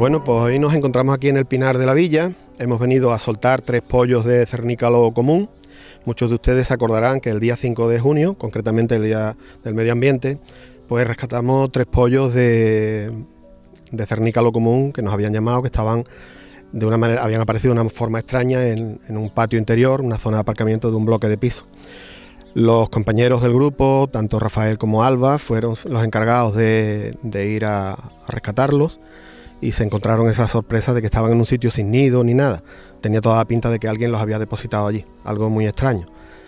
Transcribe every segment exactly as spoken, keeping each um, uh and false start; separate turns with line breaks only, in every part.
Bueno, pues hoy nos encontramos aquí en el Pinar de la Villa. Hemos venido a soltar tres pollos de cernícalo común. Muchos de ustedes se acordarán que el día cinco de junio, concretamente el Día del Medio Ambiente, pues rescatamos tres pollos de, de cernícalo común que nos habían llamado, que estaban de una manera, habían aparecido de una forma extraña en, en un patio interior, una zona de aparcamiento de un bloque de piso. Los compañeros del grupo, tanto Rafael como Alba, fueron los encargados de, de ir a, a rescatarlos, y se encontraron esa sorpresa de que estaban en un sitio sin nido ni nada. Tenía toda la pinta de que alguien los había depositado allí, algo muy extraño.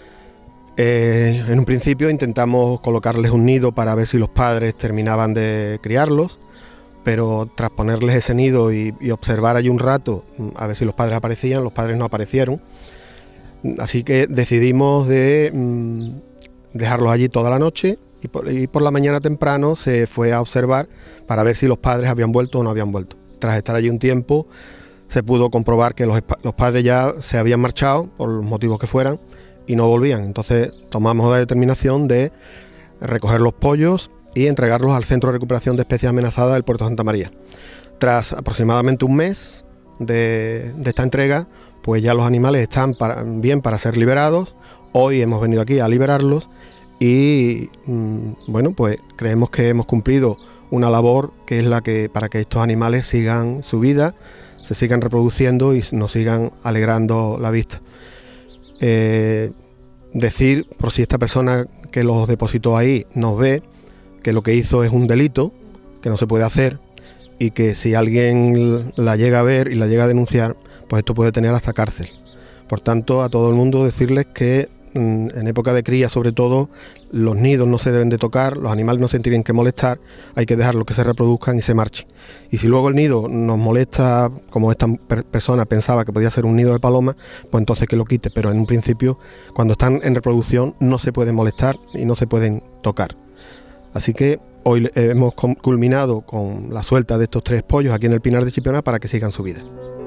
Eh, en un principio intentamos colocarles un nido para ver si los padres terminaban de criarlos, pero tras ponerles ese nido y, y observar allí un rato, a ver si los padres aparecían, los padres no aparecieron. Así que decidimos de mmm, dejarlos allí toda la noche, y por, y por la mañana temprano se fue a observar para ver si los padres habían vuelto o no habían vuelto. Tras estar allí un tiempo se pudo comprobar que los, los padres ya se habían marchado por los motivos que fueran y no volvían. Entonces tomamos la determinación de recoger los pollos y entregarlos al Centro de Recuperación de Especies Amenazadas del Puerto de Santa María. Tras aproximadamente un mes de, de esta entrega, pues ya los animales están para, bien para ser liberados. Hoy hemos venido aquí a liberarlos y mmm, bueno, pues creemos que hemos cumplido una labor que es la que para que estos animales sigan su vida, se sigan reproduciendo y nos sigan alegrando la vista. Eh, decir, por si esta persona que los depositó ahí nos ve, que lo que hizo es un delito, que no se puede hacer, y que si alguien la llega a ver y la llega a denunciar, pues esto puede tener hasta cárcel. Por tanto, a todo el mundo decirles que mmm, en época de cría, sobre todo, los nidos no se deben de tocar, los animales no se tienen que molestar, hay que dejarlos que se reproduzcan y se marchen. Y si luego el nido nos molesta, como esta per persona pensaba que podía ser un nido de paloma, pues entonces que lo quite, pero en un principio, cuando están en reproducción, no se pueden molestar y no se pueden tocar. Así que hoy hemos culminado con la suelta de estos tres pollos aquí en el Pinar de Chipiona para que sigan su vida.